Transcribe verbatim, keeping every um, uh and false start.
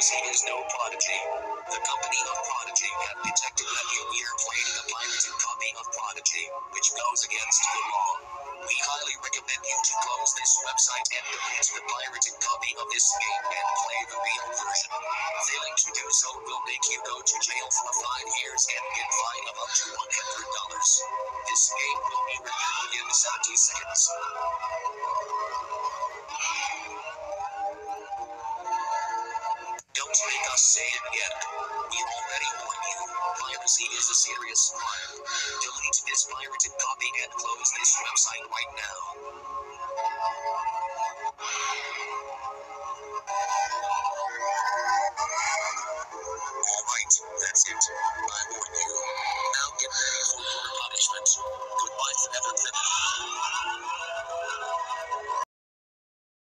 because he is no prodigy. The company of Prodigy have detected that you are playing a pirated copy of Prodigy, which goes against the law. We highly recommend you to close this website and delete the pirated copy of this game and play the real version. Failing to do so will make you go to jail for five years and get fine of up to one hundred dollars. This game will be rendered within seventy seconds.